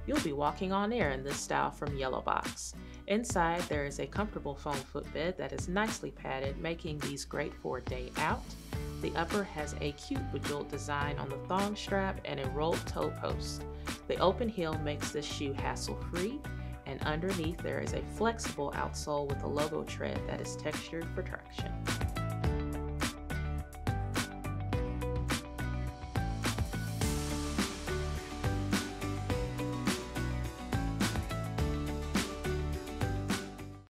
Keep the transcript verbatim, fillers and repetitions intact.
You'll be walking on air in this style from Yellow Box. Inside, there is a comfortable foam footbed that is nicely padded, making these great for a day out. The upper has a cute bejeweled design on the thong strap and a rolled toe post. The open heel makes this shoe hassle-free, and underneath there is a flexible outsole with a logo tread that is textured for traction.